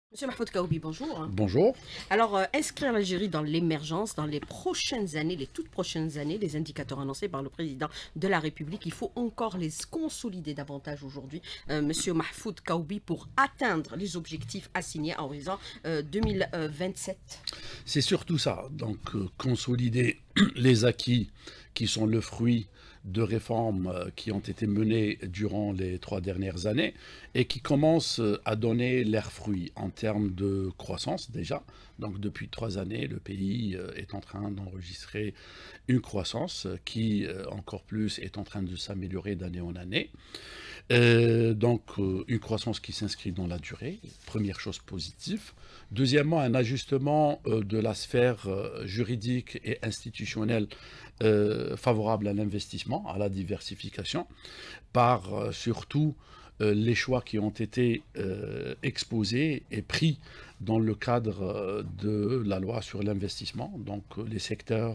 Monsieur Mahfoud Kaoubi, bonjour. Bonjour. Alors, inscrire l'Algérie dans l'émergence dans les prochaines années, les toutes prochaines années, les indicateurs annoncés par le président de la République, il faut encore les consolider davantage aujourd'hui, Monsieur Mahfoud Kaoubi, pour atteindre les objectifs assignés à horizon 2027. C'est surtout ça. Donc, consolider les acquis qui sont le fruit de réformes qui ont été menées durant les 3 dernières années et qui commencent à donner leurs fruits en termes de croissance déjà. Donc depuis 3 années, le pays est en train d'enregistrer une croissance qui encore plus est en train de s'améliorer d'année en année. Donc une croissance qui s'inscrit dans la durée, première chose positive. Deuxièmement, un ajustement de la sphère juridique et institutionnelle favorable à l'investissement, à la diversification, par surtout les choix qui ont été exposés et pris dans le cadre de la loi sur l'investissement, donc les secteurs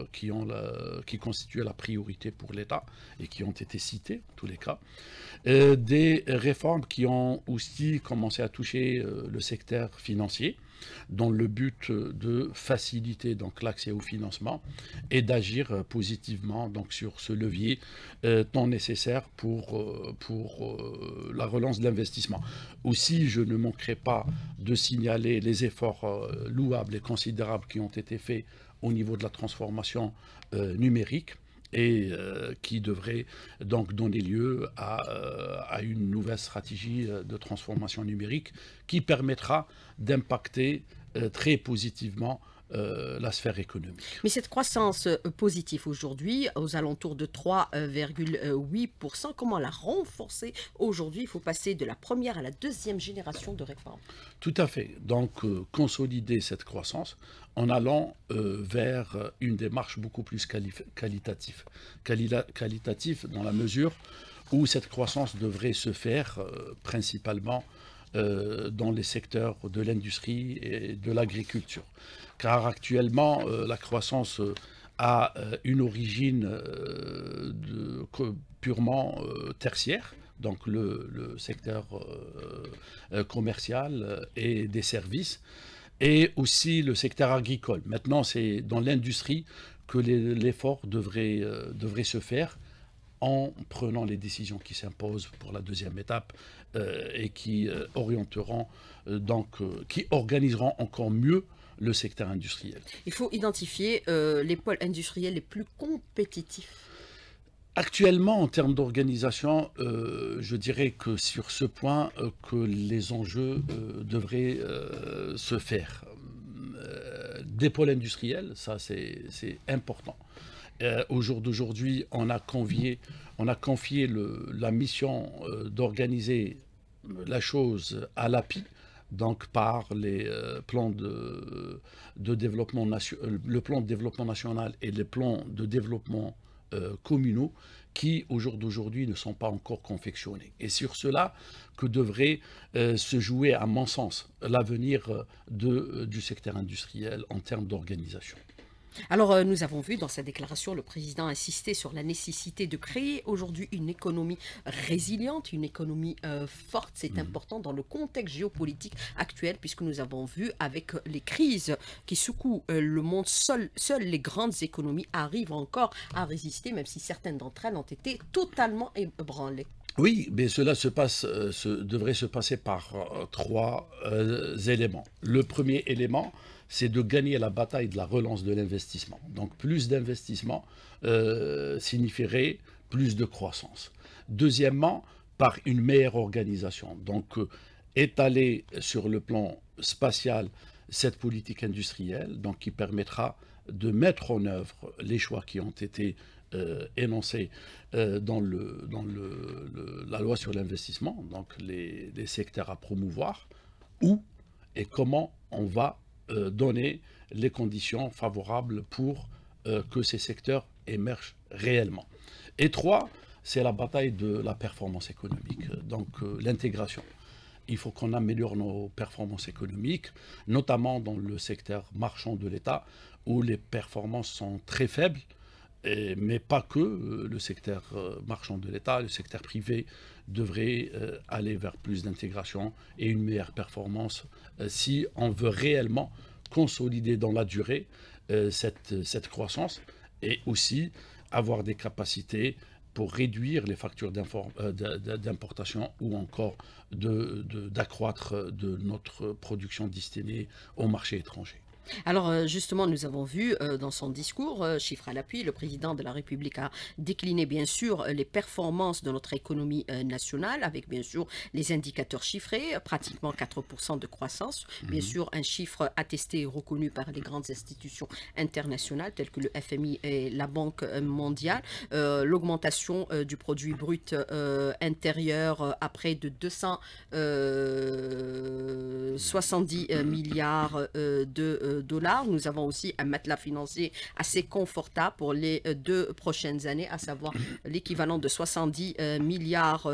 qui constituaient la priorité pour l'État et qui ont été cités en tous les cas. Des réformes qui ont aussi commencé à toucher le secteur financier dans le but de faciliter donc l'accès au financement et d'agir positivement donc sur ce levier tant nécessaire pour la relance de l'investissement. Aussi, je ne manquerai pas de signaler les efforts louables et considérables qui ont été faits au niveau de la transformation numérique et qui devrait donc donner lieu à une nouvelle stratégie de transformation numérique qui permettra d'impacter très positivement la sphère économique. Mais cette croissance positive aujourd'hui, aux alentours de 3,8%, comment la renforcer aujourd'hui? Il faut passer de la première à la deuxième génération de réformes. Tout à fait. Donc, consolider cette croissance en allant vers une démarche beaucoup plus qualitative. Qualitative dans la mesure où cette croissance devrait se faire principalement dans les secteurs de l'industrie et de l'agriculture. Car actuellement, la croissance a une origine purement tertiaire, donc le secteur commercial et des services, et aussi le secteur agricole. Maintenant, c'est dans l'industrie que l'effort devrait se faire en prenant les décisions qui s'imposent pour la deuxième étape et qui orienteront, qui organiseront encore mieux le secteur industriel. Il faut identifier les pôles industriels les plus compétitifs. Actuellement, en termes d'organisation, je dirais que sur ce point, que les enjeux devraient se faire. Des pôles industriels, ça c'est important. Au jour d'aujourd'hui, on a confié la mission d'organiser la chose à l'API, donc par les plans de développement le plan de développement national et les plans de développement communaux qui, au jour d'aujourd'hui, ne sont pas encore confectionnés. Et sur cela que devrait se jouer, à mon sens, l'avenir du secteur industriel en termes d'organisation. Alors, nous avons vu dans sa déclaration, le président insister sur la nécessité de créer aujourd'hui une économie résiliente, une économie forte. C'est important dans le contexte géopolitique actuel, puisque nous avons vu avec les crises qui secouent le monde, seules les grandes économies arrivent encore à résister, même si certaines d'entre elles ont été totalement ébranlées. Oui, mais cela devrait se passer par trois éléments. Le premier élément, c'est de gagner la bataille de la relance de l'investissement. Donc plus d'investissement signifierait plus de croissance. Deuxièmement, par une meilleure organisation. Donc étaler sur le plan spatial cette politique industrielle, donc qui permettra de mettre en œuvre les choix qui ont été énoncés dans la loi sur l'investissement, donc les secteurs à promouvoir, où et comment on va donner les conditions favorables pour que ces secteurs émergent réellement. Et trois, c'est la bataille de la performance économique, donc l'intégration. Il faut qu'on améliore nos performances économiques, notamment dans le secteur marchand de l'État, où les performances sont très faibles Mais pas que le secteur marchand de l'État, le secteur privé devrait aller vers plus d'intégration et une meilleure performance si on veut réellement consolider dans la durée cette croissance et aussi avoir des capacités pour réduire les factures d'importation ou encore d'accroître de notre production destinée au marché étranger. Alors justement, nous avons vu dans son discours, chiffre à l'appui, le président de la République a décliné bien sûr les performances de notre économie nationale avec bien sûr les indicateurs chiffrés, pratiquement 4% de croissance, bien sûr un chiffre attesté et reconnu par les grandes institutions internationales telles que le FMI et la Banque mondiale, l'augmentation du produit brut intérieur à près de 270 milliards de dollars. Nous avons aussi un matelas financier assez confortable pour les 2 prochaines années, à savoir l'équivalent de 70 milliards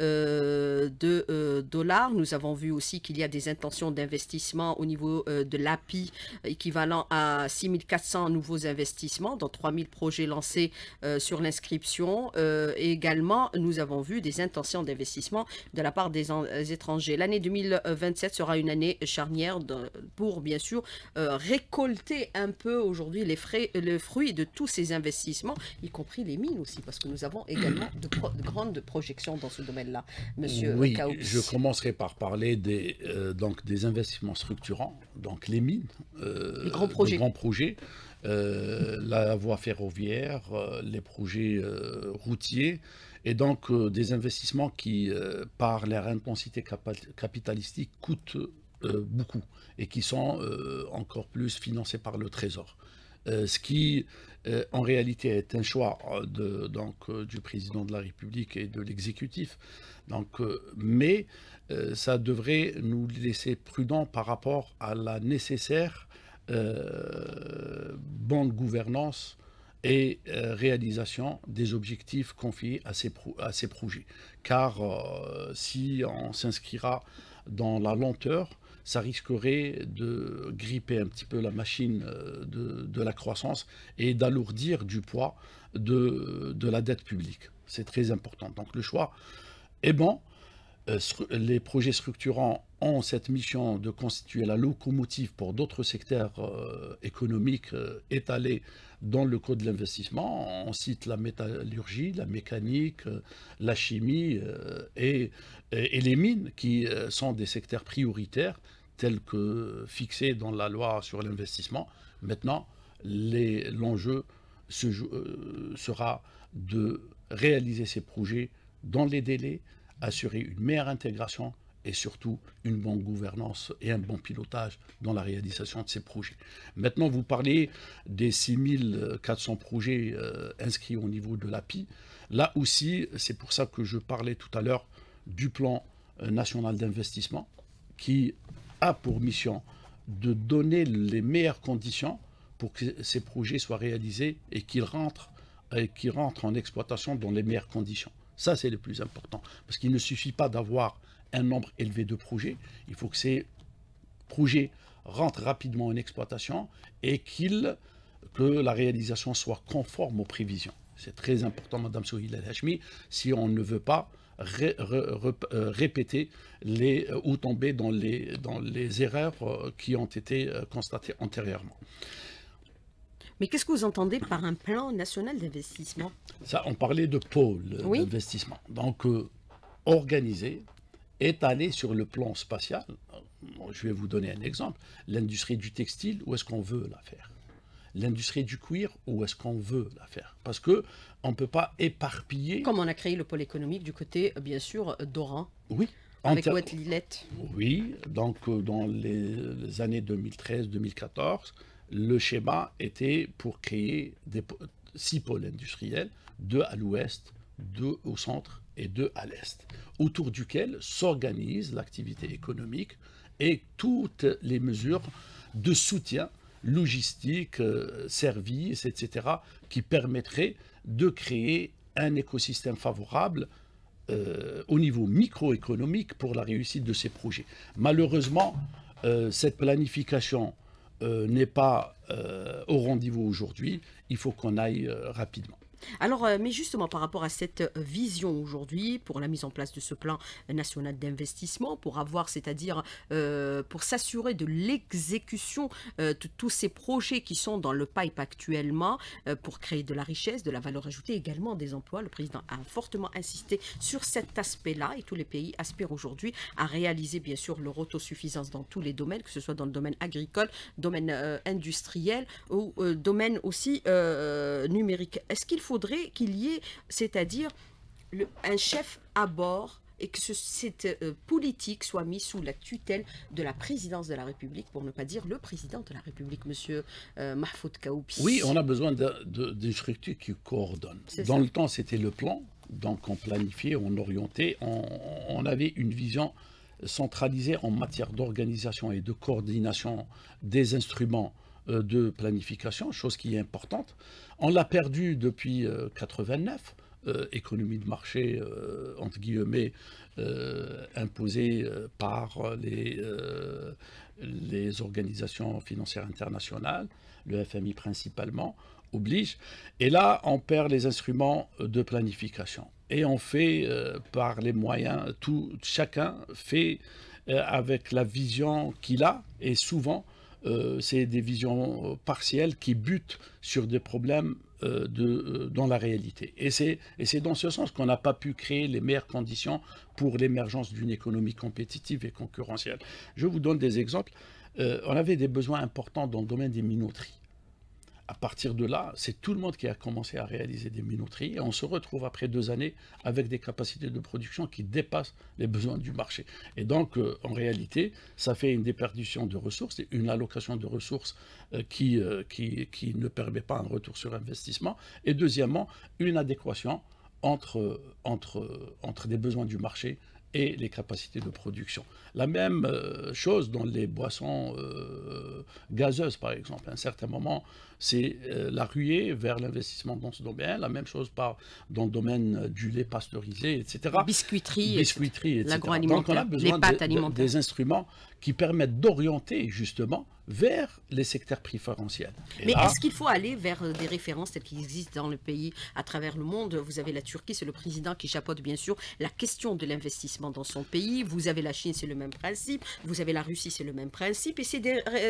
de dollars. Nous avons vu aussi qu'il y a des intentions d'investissement au niveau de l'API, équivalent à 6400 nouveaux investissements, dont 3000 projets lancés sur l'inscription. Et également, nous avons vu des intentions d'investissement de la part des étrangers. L'année 2027 sera une année charnière pour, bien sûr, récolter un peu aujourd'hui le fruit de tous ces investissements, y compris les mines aussi, parce que nous avons également de grandes projections dans ce domaine-là. Monsieur Oui, Kaoui. je commencerai par parler donc des investissements structurants, donc les mines, Les grands projets. de grands projets, la voie ferroviaire, les projets routiers, et donc des investissements qui, par leur intensité capitalistique, coûtent beaucoup et qui sont encore plus financés par le Trésor. Ce qui, en réalité, est un choix du président de la République et de l'exécutif. Mais ça devrait nous laisser prudents par rapport à la nécessaire bonne gouvernance et réalisation des objectifs confiés à ces projets. Car si on s'inscrira dans la lenteur, ça risquerait de gripper un petit peu la machine de la croissance et d'alourdir du poids de la dette publique. C'est très important. Donc le choix est bon. Les projets structurants ont cette mission de constituer la locomotive pour d'autres secteurs économiques étalés dans le code de l'investissement. On cite la métallurgie, la mécanique, la chimie et les mines qui sont des secteurs prioritaires tels que fixés dans la loi sur l'investissement. Maintenant, l'enjeu sera de réaliser ces projets dans les délais, assurer une meilleure intégration et surtout une bonne gouvernance et un bon pilotage dans la réalisation de ces projets. Maintenant, vous parlez des 6400 projets inscrits au niveau de l'API. Là aussi, c'est pour ça que je parlais tout à l'heure du plan national d'investissement qui a pour mission de donner les meilleures conditions pour que ces projets soient réalisés et qu'ils rentrent en exploitation dans les meilleures conditions. Ça, c'est le plus important. Parce qu'il ne suffit pas d'avoir un nombre élevé de projets. Il faut que ces projets rentrent rapidement en exploitation et que la réalisation soit conforme aux prévisions. C'est très important, Madame Sohil El-Hachmi, si on ne veut pas répéter ou tomber dans les erreurs qui ont été constatées antérieurement. Mais qu'est-ce que vous entendez par un plan national d'investissement? Ça, on parlait de pôle d'investissement. Donc, organisé, étalé sur le plan spatial. Je vais vous donner un exemple. L'industrie du textile, où est-ce qu'on veut la faire? L'industrie du cuir, où est-ce qu'on veut la faire? Parce qu'on ne peut pas éparpiller... Comme on a créé le pôle économique du côté, bien sûr, d'Oran. Oui. Avec Oued Lillette. Oui, donc dans les années 2013-2014, le schéma était pour créer 6 pôles industriels, 2 à l'ouest, 2 au centre et 2 à l'est, autour duquel s'organise l'activité économique et toutes les mesures de soutien logistique, services, etc., qui permettraient de créer un écosystème favorable au niveau microéconomique pour la réussite de ces projets. Malheureusement, cette planification n'est pas au rendez-vous aujourd'hui, il faut qu'on aille rapidement. Alors, mais justement, par rapport à cette vision aujourd'hui, pour la mise en place de ce plan national d'investissement, pour avoir, c'est-à-dire pour s'assurer de l'exécution de tous ces projets qui sont dans le pipe actuellement, pour créer de la richesse, de la valeur ajoutée, également des emplois. Le président a fortement insisté sur cet aspect-là et tous les pays aspirent aujourd'hui à réaliser, bien sûr, leur autosuffisance dans tous les domaines, que ce soit dans le domaine agricole, domaine industriel ou domaine aussi numérique. Est-ce qu'il faudrait qu'il y ait, c'est-à-dire un chef à bord et que cette politique soit mise sous la tutelle de la présidence de la République, pour ne pas dire le président de la République, monsieur Mahfoud Kaoubi. Oui, on a besoin d'une structure qui coordonne. Dans le temps, c'était le plan, donc on planifiait, on orientait, on avait une vision centralisée en matière d'organisation et de coordination des instruments de planification, chose qui est importante. On l'a perdu depuis 89, économie de marché, entre guillemets, imposée par les organisations financières internationales, le FMI principalement, oblige. Et là, on perd les instruments de planification. Et on fait par les moyens, chacun fait avec la vision qu'il a, et souvent, c'est des visions partielles qui butent sur des problèmes dans la réalité. Et c'est dans ce sens qu'on n'a pas pu créer les meilleures conditions pour l'émergence d'une économie compétitive et concurrentielle. Je vous donne des exemples. On avait des besoins importants dans le domaine des minoteries. À partir de là, c'est tout le monde qui a commencé à réaliser des minoteries et on se retrouve après 2 années avec des capacités de production qui dépassent les besoins du marché. Et donc, en réalité, ça fait une déperdition de ressources et une allocation de ressources qui ne permet pas un retour sur investissement. Et deuxièmement, une adéquation entre les besoins du marché et les capacités de production. La même chose dans les boissons gazeuses, par exemple. À un certain moment, c'est la ruée vers l'investissement dans ce domaine. La même chose dans le domaine du lait pasteurisé, etc. Biscuiterie, etc. l'agroalimentaire, donc on a besoin des instruments qui permettent d'orienter justement vers les secteurs préférentiels. Mais est-ce qu'il faut aller vers des références telles qu'il existe dans le pays, à travers le monde? Vous avez la Turquie, c'est le président qui chapeaute bien sûr la question de l'investissement dans son pays. Vous avez la Chine, c'est le même principe. Vous avez la Russie, c'est le même principe. Et c'est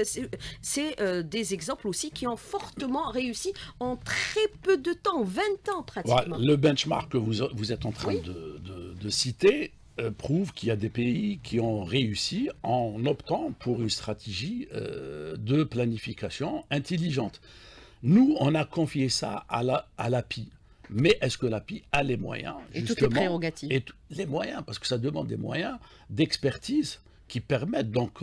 des exemples aussi qui ont fortement réussi en très peu de temps, 20 ans pratiquement. Voilà, le benchmark que vous êtes en train de citer prouve qu'il y a des pays qui ont réussi en optant pour une stratégie de planification intelligente. Nous, on a confié ça à l'API. Mais est-ce que l'API a les moyens, et toutes les prérogatives. Et les moyens, parce que ça demande des moyens d'expertise qui permettent donc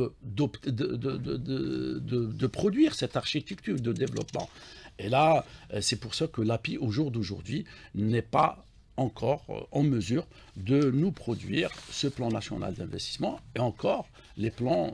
de produire cette architecture de développement. Et là, c'est pour ça que l'API, au jour d'aujourd'hui, n'est pas encore en mesure de nous produire ce plan national d'investissement et encore les plans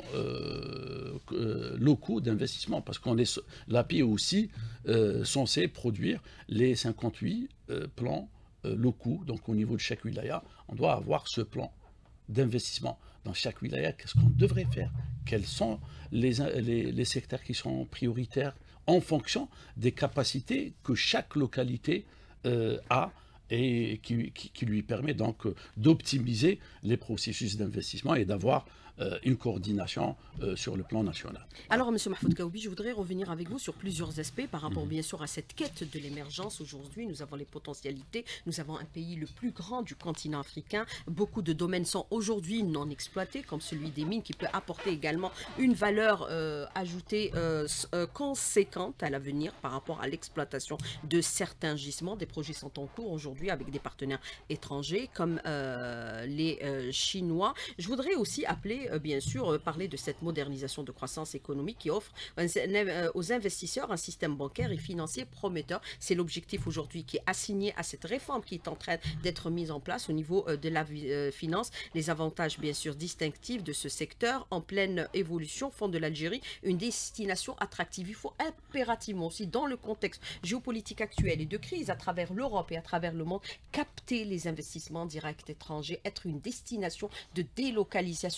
locaux d'investissement, parce qu'on est l'API est aussi censé produire les 58 plans locaux. Donc au niveau de chaque wilaya, on doit avoir ce plan d'investissement dans chaque wilaya. Qu'est-ce qu'on devrait faire? Quels sont les secteurs qui sont prioritaires en fonction des capacités que chaque localité a et qui lui permet donc d'optimiser les processus d'investissement et d'avoir une coordination sur le plan national. Alors, M. Mahfoud Kaoubi, je voudrais revenir avec vous sur plusieurs aspects par rapport bien sûr à cette quête de l'émergence. Aujourd'hui, nous avons les potentialités, nous avons un pays le plus grand du continent africain. Beaucoup de domaines sont aujourd'hui non exploités, comme celui des mines, qui peut apporter également une valeur ajoutée conséquente à l'avenir par rapport à l'exploitation de certains gisements. Des projets sont en cours aujourd'hui avec des partenaires étrangers comme les Chinois. Je voudrais aussi appeler bien sûr, parler de cette modernisation de croissance économique qui offre aux investisseurs un système bancaire et financier prometteur. C'est l'objectif aujourd'hui qui est assigné à cette réforme qui est en train d'être mise en place au niveau de la finance. Les avantages, bien sûr, distinctifs de ce secteur en pleine évolution font de l'Algérie une destination attractive. Il faut impérativement aussi, dans le contexte géopolitique actuel et de crise à travers l'Europe et à travers le monde, capter les investissements directs étrangers, être une destination de délocalisation privilégiée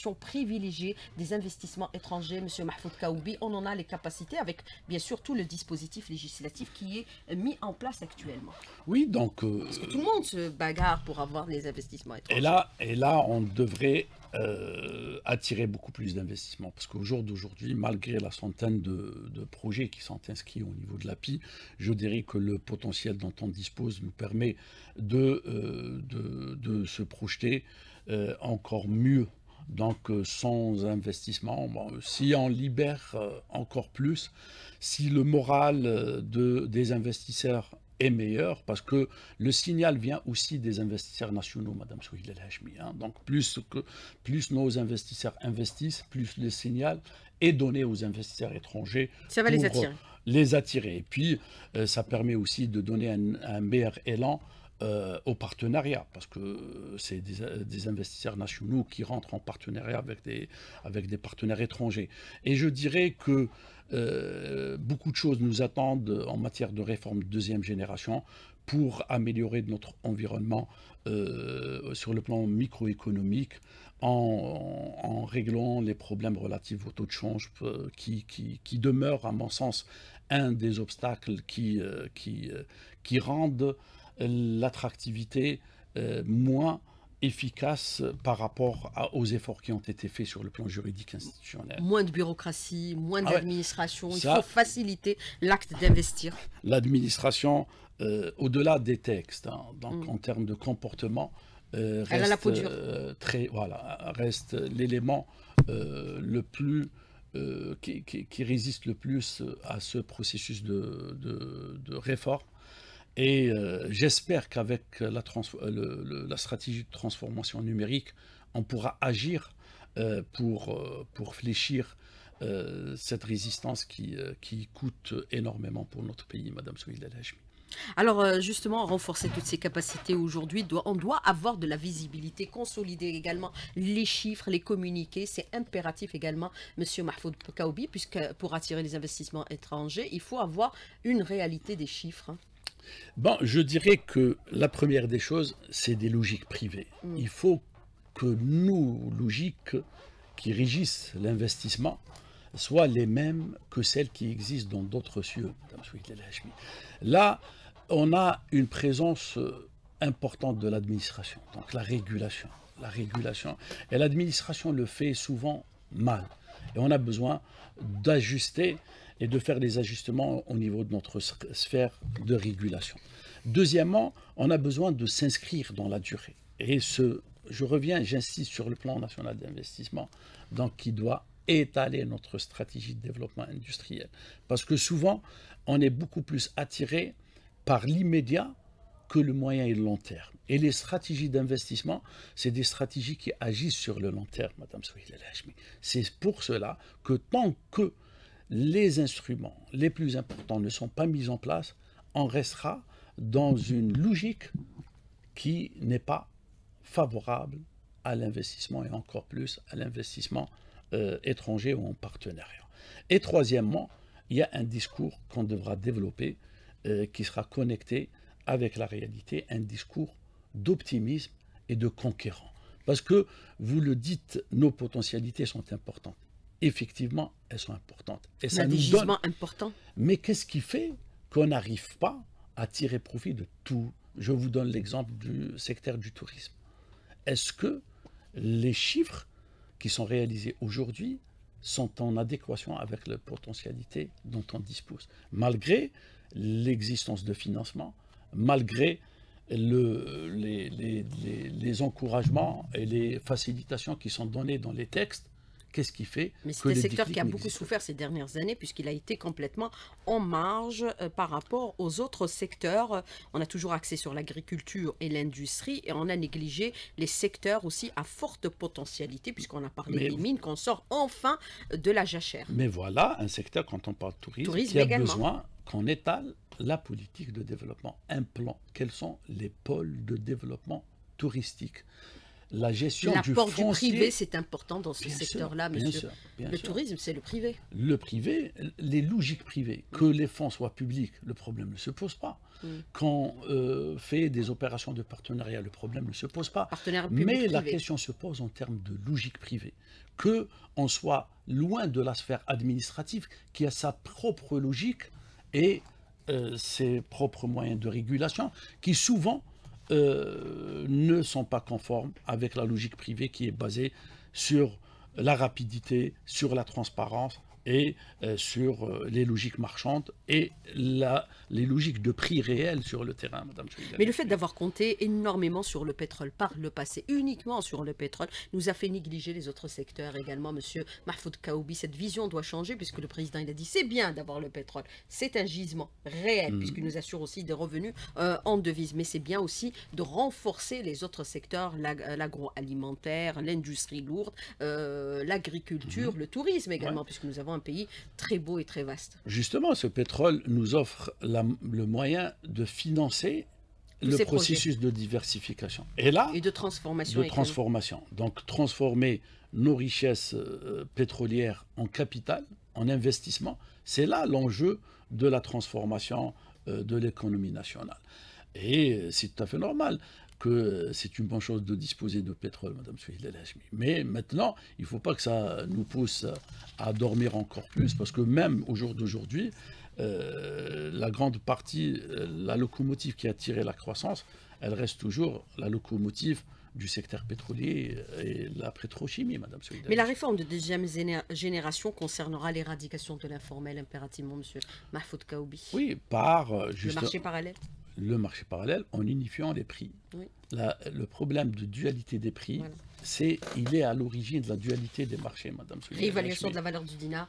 privilégier des investissements étrangers, Monsieur Mahfoud Kaoubi. On en a les capacités avec, bien sûr, tout le dispositif législatif qui est mis en place actuellement. Oui, donc... Parce que tout le monde se bagarre pour avoir les investissements étrangers. Et là, on devrait attirer beaucoup plus d'investissements. Parce qu'au jour d'aujourd'hui, malgré la centaine de projets qui sont inscrits au niveau de l'API, je dirais que le potentiel dont on dispose nous permet de se projeter encore mieux. Donc sans investissement, bon, si on libère encore plus, si le moral des investisseurs est meilleur, parce que le signal vient aussi des investisseurs nationaux, Madame Souhil El Hachmi. Hein. Donc plus nos investisseurs investissent, plus le signal est donné aux investisseurs étrangers. Ça va les attirer. Les attirer. Et puis ça permet aussi de donner un meilleur élan au partenariat, parce que c'est des investisseurs nationaux qui rentrent en partenariat avec des partenaires étrangers. Et je dirais que beaucoup de choses nous attendent en matière de réforme de deuxième génération pour améliorer notre environnement sur le plan microéconomique, en réglant les problèmes relatifs au taux de change qui demeurent, à mon sens, un des obstacles qui rendent l'attractivité moins efficace par rapport aux efforts qui ont été faits sur le plan juridique institutionnel. Moins de bureaucratie, moins d'administration, il faut faciliter l'acte d'investir. L'administration, au-delà des textes, hein, donc en termes de comportement, reste l'élément le plus qui résiste le plus à ce processus de réforme. Et j'espère qu'avec la stratégie de transformation numérique, on pourra agir pour fléchir cette résistance qui coûte énormément pour notre pays, Madame Souhil El Hachmi. Alors justement, renforcer toutes ces capacités aujourd'hui, on doit avoir de la visibilité, consolider également les chiffres, les communiquer. C'est impératif également, Monsieur Mahfoud Kaoubi, puisque pour attirer les investissements étrangers, il faut avoir une réalité des chiffres. Hein. Bon, je dirais que la première des choses, c'est des logiques privées. Il faut que nos logiques qui régissent l'investissement soient les mêmes que celles qui existent dans d'autres cieux. Là, on a une présence importante de l'administration, donc la régulation. Et l'administration le fait souvent mal. Et on a besoin d'ajuster et de faire des ajustements au niveau de notre sphère de régulation. Deuxièmement, on a besoin de s'inscrire dans la durée. Et j'insiste sur le plan national d'investissement, donc qui doit étaler notre stratégie de développement industriel. Parce que souvent, on est beaucoup plus attiré par l'immédiat que le moyen et le long terme. Et les stratégies d'investissement, c'est des stratégies qui agissent sur le long terme, Madame Souhil El Hachmi. C'est pour cela que tant que les instruments les plus importants ne sont pas mis en place, on restera dans une logique qui n'est pas favorable à l'investissement et encore plus à l'investissement étranger ou en partenariat. Et troisièmement, il y a un discours qu'on devra développer qui sera connecté avec la réalité, un discours d'optimisme et de conquérant. Parce que, vous le dites, nos potentialités sont importantes. Effectivement, elles sont importantes. Et ça nous donne... important. Mais qu'est-ce qui fait qu'on n'arrive pas à tirer profit de tout? Je vous donne l'exemple du secteur du tourisme. Est-ce que les chiffres qui sont réalisés aujourd'hui sont en adéquation avec la potentialité dont on dispose, malgré l'existence de financement, malgré les encouragements et les facilitations qui sont données dans les textes? Qu'est-ce qui fait Mais c'est un secteur qui a beaucoup souffert ces dernières années puisqu'il a été complètement en marge par rapport aux autres secteurs. On a toujours axé sur l'agriculture et l'industrie et on a négligé les secteurs aussi à forte potentialité puisqu'on a parlé des mines, qu'on sort enfin de la jachère. Mais voilà un secteur, quand on parle de tourisme qui a besoin qu'on étale la politique de développement, un plan. Quels sont les pôles de développement touristique? la gestion du L'apport du foncier. privé, c'est important dans ce Bien sûr, secteur-là, bien monsieur. sûr, bien Le sûr. tourisme, c'est le privé. Le privé, les logiques privées, que les fonds soient publics, le problème ne se pose pas. Mm. Quand on fait des opérations de partenariat, le problème ne se pose pas. Partenaire Mais la public-privé. question se pose en termes de logique privée. Que on soit loin de la sphère administrative qui a sa propre logique et ses propres moyens de régulation qui souvent ne sont pas conformes avec la logique privée qui est basée sur la rapidité, sur la transparence et sur les logiques marchandes et les logiques de prix réels sur le terrain, Madame Souida. Mais le fait d'avoir compté énormément sur le pétrole par le passé, uniquement sur le pétrole, nous a fait négliger les autres secteurs également, monsieur Mahfoud Kaoubi. Cette vision doit changer puisque le président il a dit c'est bien d'avoir le pétrole, c'est un gisement réel puisqu'il nous assure aussi des revenus en devises, mais c'est bien aussi de renforcer les autres secteurs, l'agroalimentaire, l'industrie lourde, l'agriculture, le tourisme également, puisque nous avons un pays très beau et très vaste. Justement, ce pétrole nous offre le moyen de financer le ces processus de diversification. Et là, Et de transformation. de transformation. Donc, transformer nos richesses pétrolières en capital, en investissement, c'est là l'enjeu de la transformation de l'économie nationale. Et c'est tout à fait normal que c'est une bonne chose de disposer de pétrole, Madame Souheila El Hachmi. Mais maintenant, il ne faut pas que ça nous pousse à dormir encore plus, parce que même au jour d'aujourd'hui, la grande partie, la locomotive qui a tiré la croissance, elle reste toujours la locomotive du secteur pétrolier et la pétrochimie, Madame Souheila. Mais la réforme de deuxième génération concernera l'éradication de l'informel impérativement, monsieur Mahfoud Kaoubi. Oui, par le marché parallèle. Le marché parallèle en unifiant les prix. Oui. Le problème de dualité des prix, Voilà. il est à l'origine de la dualité des marchés, Madame Souheila El Réévaluation Hachmi. de la valeur du dinar.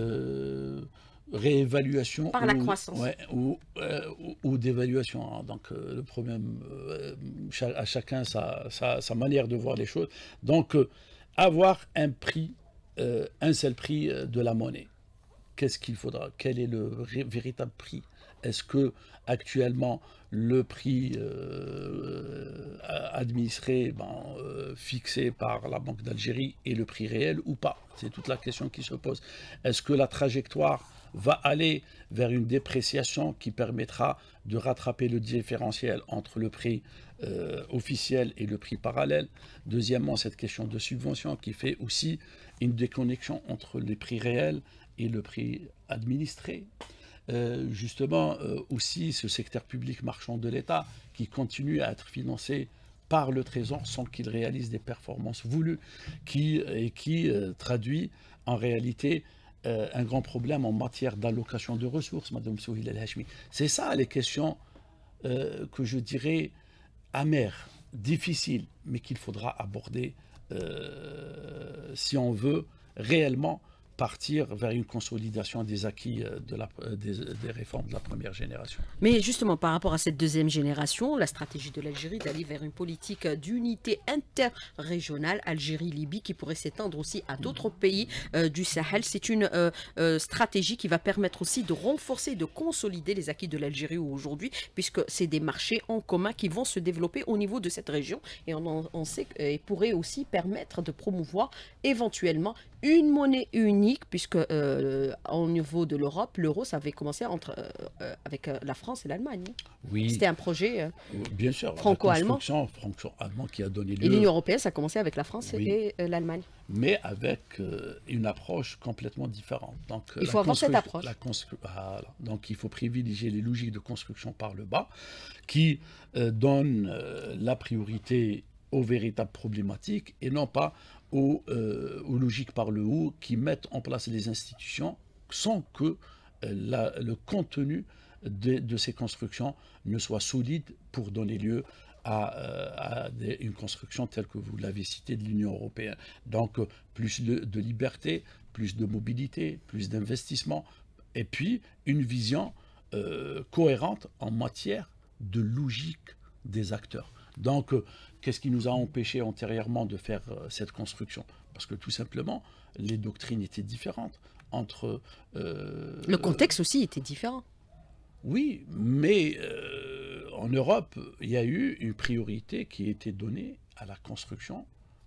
Réévaluation Par la croissance. Ouais, ou d'évaluation. Hein. Donc le problème, à chacun sa manière de voir les choses. Donc avoir un prix, un seul prix de la monnaie. Qu'est-ce qu'il faudra? Quel est le véritable prix? Est-ce que actuellement le prix administré, fixé par la Banque d'Algérie est le prix réel ou pas? C'est toute la question qui se pose. Est-ce que la trajectoire va aller vers une dépréciation qui permettra de rattraper le différentiel entre le prix officiel et le prix parallèle? Deuxièmement, cette question de subvention qui fait aussi une déconnexion entre les prix réels et le prix administré. Justement, aussi ce secteur public marchand de l'État qui continue à être financé par le Trésor sans qu'il réalise des performances voulues, qui traduit en réalité un grand problème en matière d'allocation de ressources, Madame Souheila El Hachmi. C'est ça les questions que je dirais amères, difficiles, mais qu'il faudra aborder si on veut réellement partir vers une consolidation des acquis des réformes de la première génération. Mais justement, par rapport à cette deuxième génération, la stratégie de l'Algérie d'aller vers une politique d'unité interrégionale, Algérie-Libye, qui pourrait s'étendre aussi à d'autres pays du Sahel, c'est une stratégie qui va permettre aussi de renforcer, de consolider les acquis de l'Algérie aujourd'hui, puisque c'est des marchés en commun qui vont se développer au niveau de cette région. Et on sait et pourrait aussi permettre de promouvoir éventuellement une monnaie unique, puisque au niveau de l'Europe, l'euro, ça avait commencé avec la France et l'Allemagne. Oui. C'était un projet bien sûr, franco-allemand. Franco-allemand qui a donné lieu. Et l'Union européenne, ça a commencé avec la France Oui. et l'Allemagne. Mais avec une approche complètement différente. Donc, il faut avoir cette approche. Voilà. Donc il faut privilégier les logiques de construction par le bas qui donnent la priorité aux véritables problématiques et non pas aux logiques par le haut qui mettent en place les institutions sans que le contenu de ces constructions ne soit solide pour donner lieu à une construction telle que vous l'avez cité de l'Union européenne. Donc plus de liberté, plus de mobilité, plus d'investissement et puis une vision cohérente en matière de logique des acteurs. Donc, qu'est-ce qui nous a empêché antérieurement de faire cette construction? Parce que tout simplement, les doctrines étaient différentes entre... le contexte aussi était différent. Oui, mais en Europe, il y a eu une priorité qui a été donnée à la construction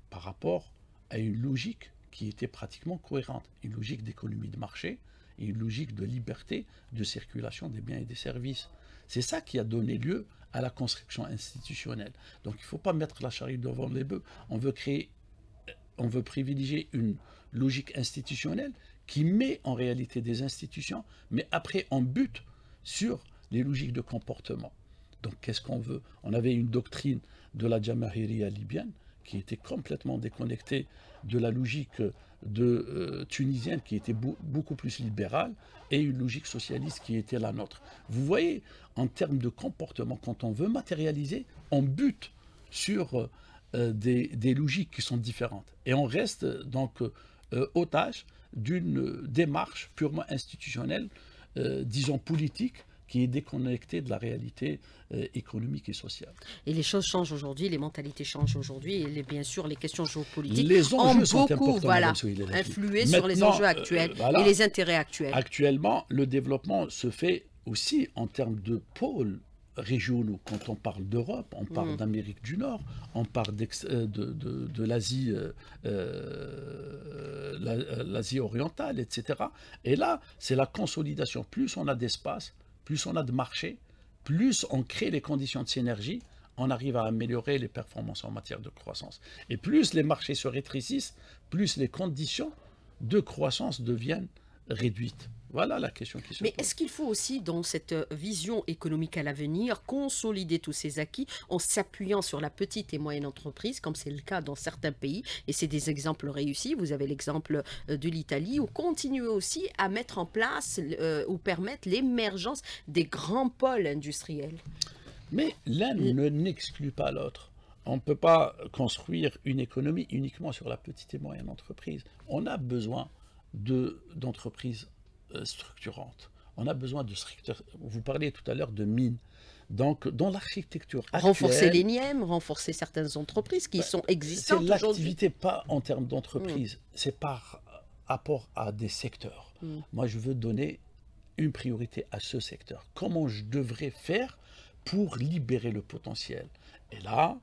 par rapport à une logique qui était pratiquement cohérente, une logique d'économie de marché et une logique de liberté de circulation des biens et des services. C'est ça qui a donné lieu à la construction institutionnelle. Donc il ne faut pas mettre la charrue devant les bœufs. On veut privilégier une logique institutionnelle qui met en réalité des institutions, mais après on bute sur les logiques de comportement. Donc qu'est-ce qu'on veut? On avait une doctrine de la Jamahiriya libyenne qui était complètement déconnectée de la logique tunisienne qui était beaucoup plus libérale et une logique socialiste qui était la nôtre. Vous voyez, en termes de comportement, quand on veut matérialiser, on bute sur des logiques qui sont différentes. Et on reste donc otage d'une démarche purement institutionnelle, disons politique, qui est déconnectée de la réalité économique et sociale. Et les choses changent aujourd'hui, les mentalités changent aujourd'hui, et bien sûr, les questions géopolitiques les enjeux sont beaucoup influé sur les enjeux actuels et les intérêts actuels. Actuellement, le développement se fait aussi en termes de pôles régionaux. Quand on parle d'Europe, on parle d'Amérique du Nord, on parle de l'Asie, l'Asie orientale, etc. Et là, c'est la consolidation. Plus on a d'espace, plus on a de marché, plus on crée les conditions de synergie, on arrive à améliorer les performances en matière de croissance. Et plus les marchés se rétrécissent, plus les conditions de croissance deviennent réduites. Voilà la question qui se pose. Mais est-ce qu'il faut aussi, dans cette vision économique à l'avenir, consolider tous ces acquis en s'appuyant sur la petite et moyenne entreprise, comme c'est le cas dans certains pays, et c'est des exemples réussis, vous avez l'exemple de l'Italie, ou continuer aussi à mettre en place ou permettre l'émergence des grands pôles industriels? Mais l'un n'exclut pas l'autre. On ne peut pas construire une économie uniquement sur la petite et moyenne entreprise. On a besoin d'entreprises structurantes. On a besoin de structures. Vous parliez tout à l'heure de mines. Donc, dans l'architecture actuelle... Renforcer les NIEM, renforcer certaines entreprises qui sont existantes aujourd'hui. C'est l'activité, pas en termes d'entreprise. C'est par rapport à des secteurs. Moi, je veux donner une priorité à ce secteur. Comment je devrais faire pour libérer le potentiel? Et là,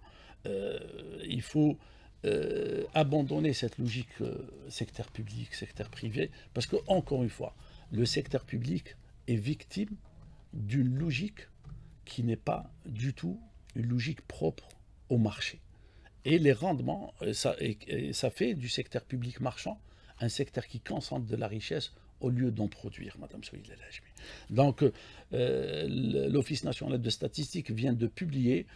il faut abandonner cette logique secteur public, secteur privé, parce que, encore une fois, le secteur public est victime d'une logique qui n'est pas du tout une logique propre au marché. Et les rendements, ça fait du secteur public marchand un secteur qui concentre de la richesse au lieu d'en produire, Madame Sohil El Hajmi. Donc, l'Office national de statistique vient de publier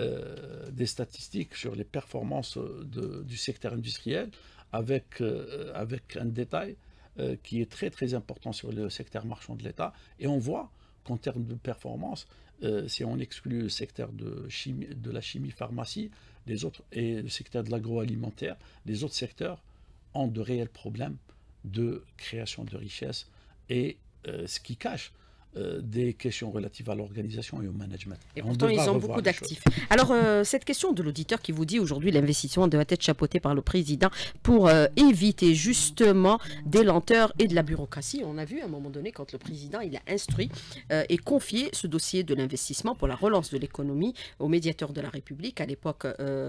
des statistiques sur les performances du secteur industriel avec un détail qui est très très important sur le secteur marchand de l'État. Et on voit qu'en termes de performance, si on exclut le secteur de la chimie-pharmacie, les autres, et le secteur de l'agroalimentaire, les autres secteurs ont de réels problèmes de création de richesse et ce qui cache des questions relatives à l'organisation et au management. Et pourtant, ils ont beaucoup d'actifs. Alors, cette question de l'auditeur qui vous dit aujourd'hui l'investissement doit être chapeauté par le président pour éviter justement des lenteurs et de la bureaucratie. On a vu à un moment donné quand le président il a instruit et confié ce dossier de l'investissement pour la relance de l'économie au médiateur de la République. À l'époque,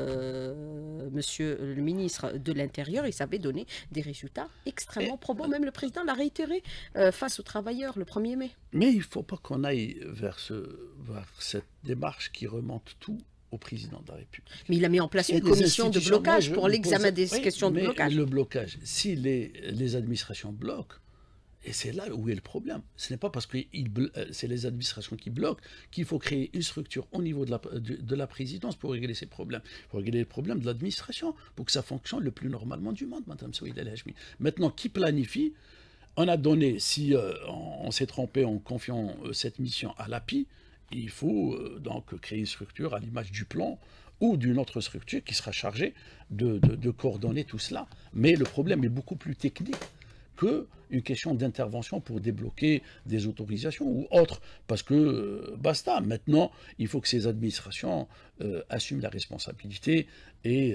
monsieur le ministre de l'Intérieur, il savait donner des résultats extrêmement probants. Même le président l'a réitéré face aux travailleurs le 1er mai. Mais il ne faut pas qu'on aille vers cette démarche qui remonte tout au président de la République. Mais il a mis en place une commission de blocage pour l'examen des questions de blocage. Le blocage, si les administrations bloquent, et c'est là où est le problème. Ce n'est pas parce que c'est les administrations qui bloquent qu'il faut créer une structure au niveau de la présidence pour régler ces problèmes. Il faut régler les problèmes de l'administration pour que ça fonctionne le plus normalement du monde, Madame Sohil El Hajmi. Maintenant, qui planifie? On a donné, si on s'est trompé en confiant cette mission à l'API, il faut donc créer une structure à l'image du plan ou d'une autre structure qui sera chargée de coordonner tout cela. Mais le problème est beaucoup plus technique qu'une question d'intervention pour débloquer des autorisations ou autres. Parce que basta, maintenant, il faut que ces administrations assument la responsabilité et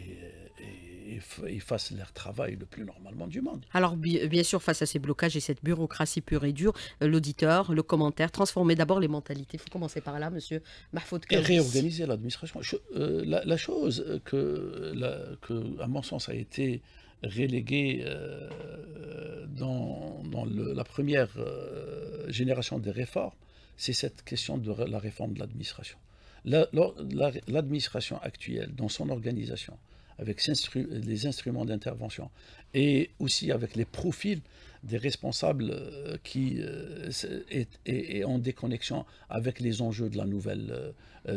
fassent leur travail le plus normalement du monde. Alors, bien sûr, face à ces blocages et cette bureaucratie pure et dure, l'auditeur, le commentaire, transformer d'abord les mentalités. Il faut commencer par là, monsieur Mahfoud Et Kaoui. réorganiser l'administration. La chose que, à mon sens, a été reléguée dans la première génération des réformes, c'est cette question de la réforme de l'administration. L'administration actuelle, dans son organisation, avec les instruments d'intervention et aussi avec les profils des responsables qui est en déconnexion avec les enjeux de la nouvelle,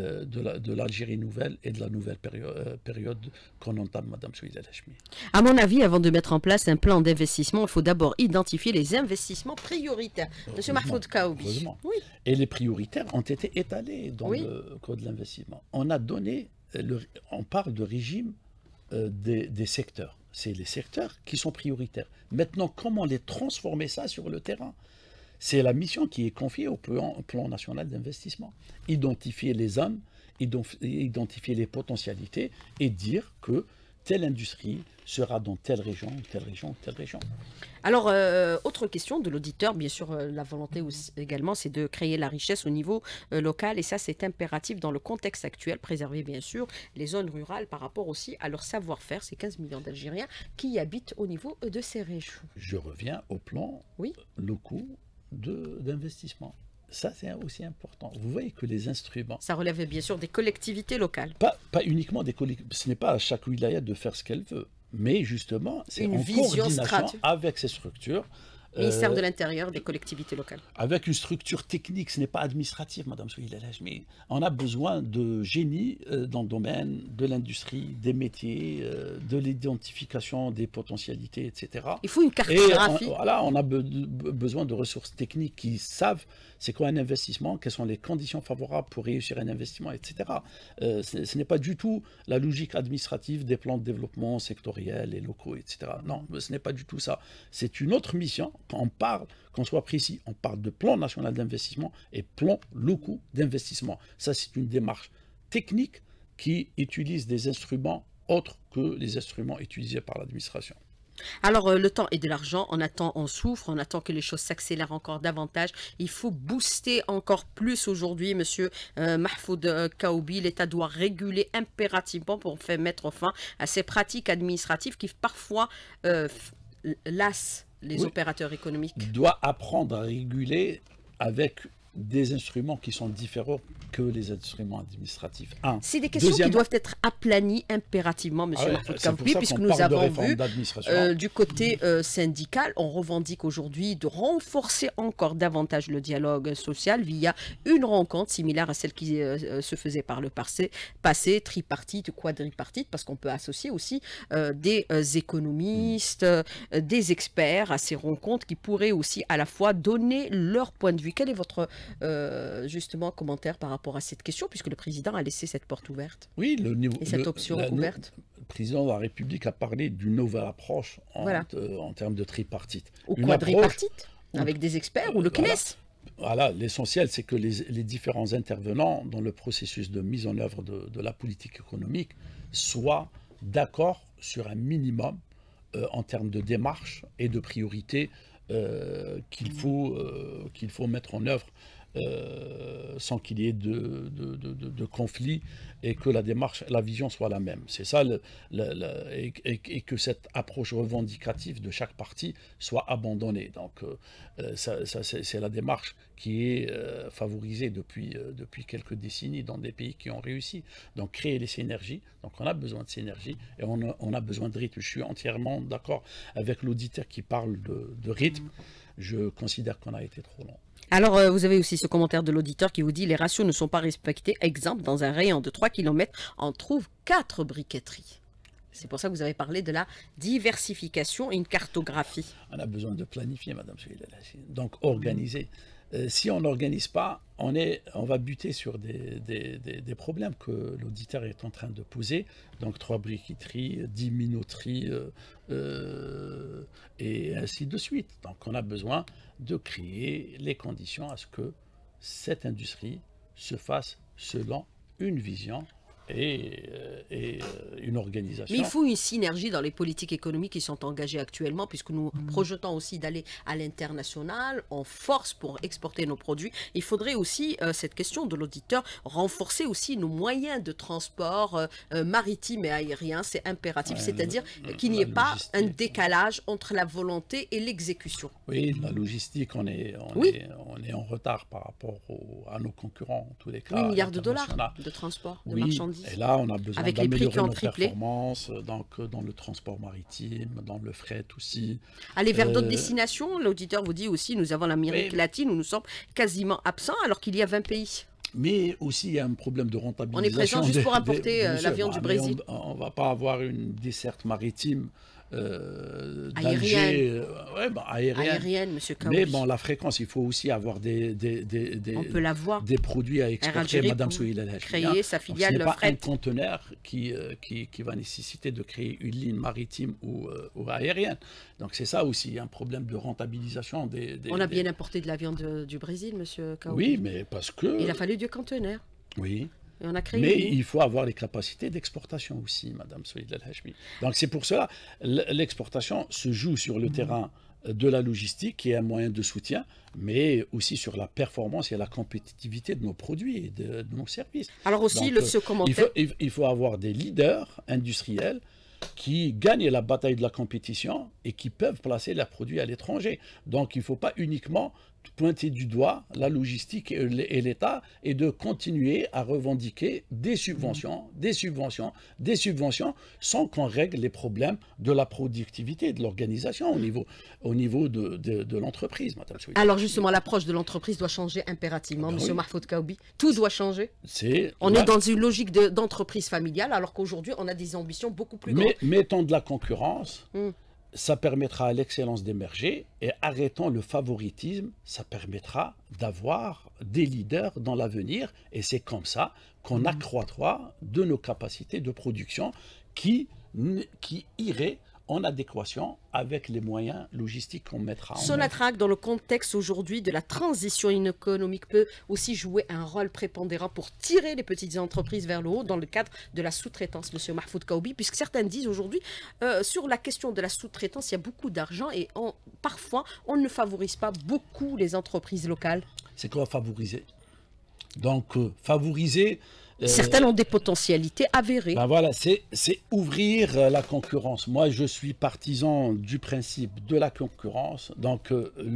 de l'Algérie nouvelle et de la nouvelle période qu'on entame, Madame Souida Hachmi. À mon avis, avant de mettre en place un plan d'investissement, il faut d'abord identifier les investissements prioritaires. Monsieur Mahfoud Kaoui. Oui. Et les prioritaires ont été étalés dans le code de l'investissement. On a donné, on parle de régime des secteurs. C'est les secteurs qui sont prioritaires. Maintenant, comment les transformer ça sur le terrain? C'est la mission qui est confiée au plan national d'investissement. Identifier les zones, identifier les potentialités et dire que telle industrie sera dans telle région, telle région, telle région. Alors, autre question de l'auditeur, bien sûr, la volonté aussi, également, c'est de créer la richesse au niveau local. Et ça, c'est impératif dans le contexte actuel. Préserver, bien sûr, les zones rurales par rapport aussi à leur savoir-faire. Ces 15 millions d'Algériens qui habitent au niveau de ces régions. Je reviens au plan locaux d'investissement. Ça, c'est aussi important. Vous voyez que les instruments... Ça relève bien sûr des collectivités locales. Pas uniquement des collectivités. Ce n'est pas à chaque wilaya de faire ce qu'elle veut. Mais justement, c'est en coordination avec ces structures. Ministère de l'Intérieur, des collectivités locales. Avec une structure technique, ce n'est pas administratif, Madame Souida Hachmi. On a besoin de génie dans le domaine de l'industrie, des métiers, de l'identification des potentialités, etc. Il faut une cartographie. On a besoin de ressources techniques qui savent c'est quoi un investissement, quelles sont les conditions favorables pour réussir un investissement, etc. Ce n'est pas du tout la logique administrative des plans de développement sectoriels et locaux, etc. Non, ce n'est pas du tout ça. C'est une autre mission. Quand on parle, qu'on soit précis, on parle de plan national d'investissement et plan locaux d'investissement. Ça, c'est une démarche technique qui utilise des instruments autres que les instruments utilisés par l'administration. Alors, le temps et de l'argent, on attend, on souffre, on attend que les choses s'accélèrent encore davantage. Il faut booster encore plus aujourd'hui, monsieur Mahfoud Kaoui. L'État doit réguler impérativement pour faire mettre fin à ces pratiques administratives qui parfois lassent les opérateurs économiques. Il doit apprendre à réguler avec des instruments qui sont différents que les instruments administratifs. C'est des questions qui doivent être aplanies impérativement, monsieur Mahfoud Kaoui, puisque nous avons vu du côté syndical, on revendique aujourd'hui de renforcer encore davantage le dialogue social via une rencontre similaire à celle qui se faisait par le passé, tripartite, quadripartite, parce qu'on peut associer aussi des économistes, des experts à ces rencontres qui pourraient aussi à la fois donner leur point de vue. Quel est votre justement commentaire par rapport à cette question, puisque le président a laissé cette porte ouverte? Oui, cette option ouverte. Le président de la République a parlé d'une nouvelle approche en termes de tripartite. Ou quadripartite, avec des experts, ou le CNES. Voilà, l'essentiel, c'est que les différents intervenants dans le processus de mise en œuvre de la politique économique soient d'accord sur un minimum en termes de démarche et de priorité qu'il faut mettre en œuvre sans qu'il y ait de conflit et que la démarche, la vision soit la même. C'est ça, et que cette approche revendicative de chaque parti soit abandonnée. Donc, c'est la démarche qui est favorisée depuis quelques décennies dans des pays qui ont réussi. Donc, créer les synergies. Donc, on a besoin de synergies et on a besoin de rythme. Je suis entièrement d'accord avec l'auditeur qui parle de rythme. Je considère qu'on a été trop long. Alors, vous avez aussi ce commentaire de l'auditeur qui vous dit « Les ratios ne sont pas respectés. Exemple, dans un rayon de 3 km, on trouve 4 briqueteries. » C'est pour ça que vous avez parlé de la diversification et une cartographie. On a besoin de planifier, Madame Souida. Donc, organiser. si on n'organise pas, on va buter sur des problèmes que l'auditeur est en train de poser. Donc 3 briqueteries, 10 minoteries, et ainsi de suite. Donc on a besoin de créer les conditions à ce que cette industrie se fasse selon une vision et une organisation. Mais il faut une synergie dans les politiques économiques qui sont engagées actuellement, puisque nous projetons aussi d'aller à l'international, en force pour exporter nos produits. Il faudrait aussi, cette question de l'auditeur, renforcer aussi nos moyens de transport maritime et aérien. C'est impératif, c'est-à-dire qu'il n'y ait pas un décalage entre la volonté et l'exécution. Oui, la logistique, on est en retard par rapport à nos concurrents, en tous les cas. 8 milliards de dollars de transport, de marchandises. Et là, on a besoin avec les prix qui ont nos triplé. Performances, donc dans le transport maritime, dans le fret aussi. Aller vers d'autres destinations, l'auditeur vous dit aussi, nous avons l'Amérique latine où nous sommes quasiment absents alors qu'il y a 20 pays. Mais aussi, il y a un problème de rentabilisation. On est présent juste pour importer l'avion du Brésil. On ne va pas avoir une desserte maritime aérienne. Aérienne, monsieur Kaoubi. Mais bon, la fréquence, il faut aussi avoir des produits à exporter, Madame Souhila El Hachmi. Créer sa filiale Ce n'est pas fret. un conteneur qui va nécessiter de créer une ligne maritime ou aérienne. Donc c'est ça aussi, un problème de rentabilisation On a bien importé de la viande du Brésil, monsieur Kaoubi. Oui, mais parce que... Il a fallu du conteneur. Oui. Et on a créé mais il faut avoir les capacités d'exportation aussi, Madame Souhila El Hachmi. Donc c'est pour cela, l'exportation se joue sur le terrain de la logistique, qui est un moyen de soutien, mais aussi sur la performance et la compétitivité de nos produits et de nos services. Alors aussi, donc, ce commentaire... il faut avoir des leaders industriels qui gagnent la bataille de la compétition et qui peuvent placer leurs produits à l'étranger. Donc il ne faut pas uniquement pointer du doigt la logistique et l'État et de continuer à revendiquer des subventions, sans qu'on règle les problèmes de la productivité et de l'organisation au niveau de l'entreprise, Madame Souhila. Alors justement, l'approche de l'entreprise doit changer impérativement, Monsieur Mahfoud Kaoubi. Tout doit changer. On est dans une logique d'entreprise familiale, alors qu'aujourd'hui, on a des ambitions beaucoup plus grandes. Mais mettons de la concurrence. Ça permettra à l'excellence d'émerger, et arrêtons le favoritisme, ça permettra d'avoir des leaders dans l'avenir, et c'est comme ça qu'on accroîtra de nos capacités de production qui iraient en adéquation avec les moyens logistiques qu'on mettra en œuvre. Sonatrach, dans le contexte aujourd'hui de la transition économique, peut aussi jouer un rôle prépondérant pour tirer les petites entreprises vers le haut dans le cadre de la sous-traitance, Monsieur Mahfoud Kaoubi, puisque certains disent aujourd'hui, sur la question de la sous-traitance, il y a beaucoup d'argent et parfois, on ne favorise pas beaucoup les entreprises locales. C'est quoi favoriser? Donc, favoriser... Certaines ont des potentialités avérées. Ben voilà, c'est ouvrir la concurrence. Moi, je suis partisan du principe de la concurrence. Donc,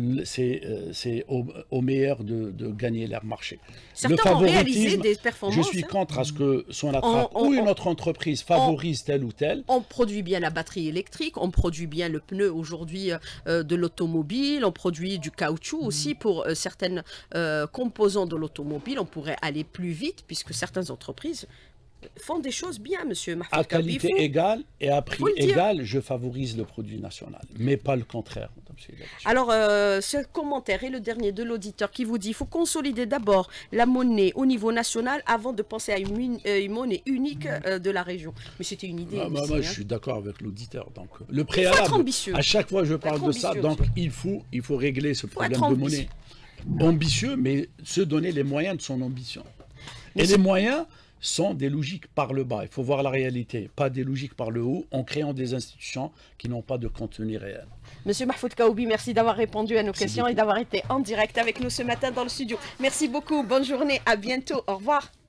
c'est au meilleur de gagner leur marché. Certains ont réalisé des performances. Je suis contre à ce que Sonatrach ou une autre entreprise favorise telle ou telle. On produit bien la batterie électrique, on produit bien le pneu aujourd'hui de l'automobile, on produit du caoutchouc aussi pour certains composants de l'automobile. On pourrait aller plus vite puisque certaines entreprises font des choses bien, Monsieur Mahfoud À Kaoubi. qualité égale et à prix égal, je favorise le produit national, mais pas le contraire. Alors, ce commentaire est le dernier de l'auditeur qui vous dit qu'il faut consolider d'abord la monnaie au niveau national avant de penser à une monnaie unique de la région. Mais c'était une idée. Moi, je suis d'accord avec l'auditeur. Donc, le préalable, à chaque fois je parle de ça, donc il faut régler ce problème de monnaie. Ambitieux, mais se donner les moyens de son ambition. Et les moyens sont des logiques par le bas. Il faut voir la réalité, pas des logiques par le haut, en créant des institutions qui n'ont pas de contenu réel. Monsieur Mahfoud Kaoubi, merci d'avoir répondu à nos questions et d'avoir été en direct avec nous ce matin dans le studio. Merci beaucoup, bonne journée, à bientôt, au revoir.